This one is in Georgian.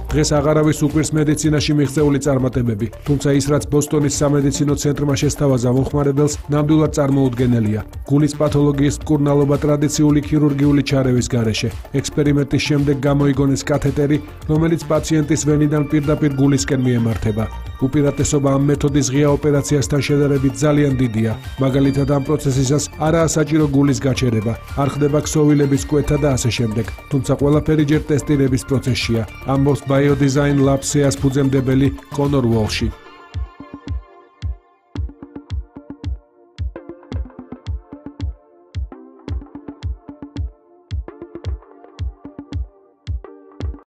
დღეს აღარავის უკვირს მედიცინაში მიღწეული წარმატებები, თუმცა ის რაც ბოსტონის სამედიცინო ცენტრმა შესთავაზა მომხმარებელს, ნამდვილად წარმოუდგენელია. გულის პათოლოგიის მკურნალობა ტრადიციული ქირურგიული ჩარევის გარეშე. ექსპერიმენტის შემდეგ გამოიგონეს კათეტერი, რომელიც პაციენტის ვენიდან პირდაპირ გულისკენ მიემართება. უპირატესობა ამ მეთოდის ღია ოპერაციასთან შედარებით ძალიან დიდია. მაგალითად, ამ პროცესისას არაა საჭირო გულის გაჩერება, არ ხდება ქსოვილების კვეთა და ასე შემდეგ. თუმცა ყველაფერი ჯერ ტესტირების პროცესშია. ამბობს Biodesign Labs-ს ფუძემდებელი კონორ უოლში.